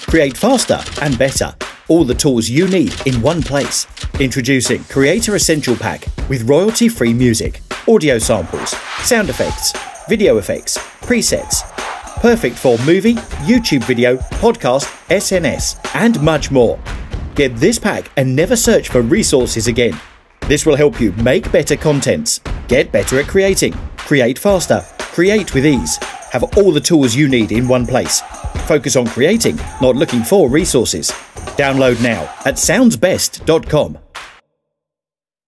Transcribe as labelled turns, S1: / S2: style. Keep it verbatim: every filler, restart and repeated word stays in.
S1: create faster and better. All the tools you need in one place. Introducing Creator Essential Pack with royalty-free music, audio samples, sound effects, video effects, presets. Perfect for movie, YouTube video, podcast, S N S, and much more. Get this pack and never search for resources again. This will help you make better contents, get better at creating, create faster, create with ease, have all the tools you need in one place. Focus on creating, not looking for resources. Download now at sounds best dot com.